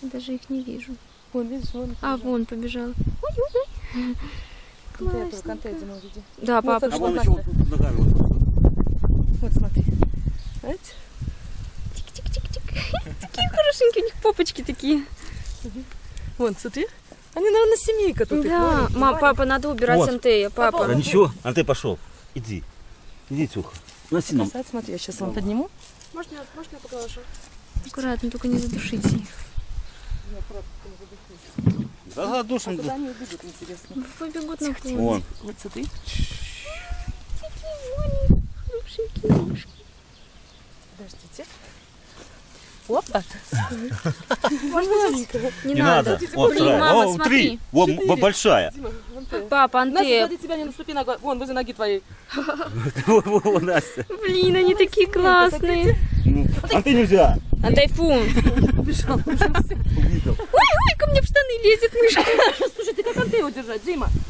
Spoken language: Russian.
Даже их не вижу. Вон, видишь, вон. А, вон побежал. Ой-ой-ой. Контейнер види. Да, папа. А вон еще ногами. Вот смотри. Знаете? Тик-тик-тик-тик. Такие хорошенькие у них попочки такие. Вон, смотри. Они, наверное, семейка тут. Да, мам, папа, надо убирать Вот. Антея, папа. Да ничего, Антей пошел. Иди. Иди, Тюха. Носи нам. Смотри, я сейчас вам подниму. Можно я покажу? Аккуратно, только не задушите их. Да, задушим. Куда они убегут, интересно? Побегут на пол. Вон. Вот смотри. Такие хорошенькие. Подождите. Опа. Не Не надо. надо. Вот, Блин, вторая. мама, О, смотри. 3. Вон, большая. Дима, вон ты. Папа, Настя, Антея. сзади тебя не наступи ногой. Вон, возле ноги твоей. Вон, Настя. Блин, они такие классные. Ну, Антей нельзя. Антей, фу. Убежал. Увидел. Ой, ко мне в штаны лезет мышка. Слушай, ты как Антея удержать, Дима?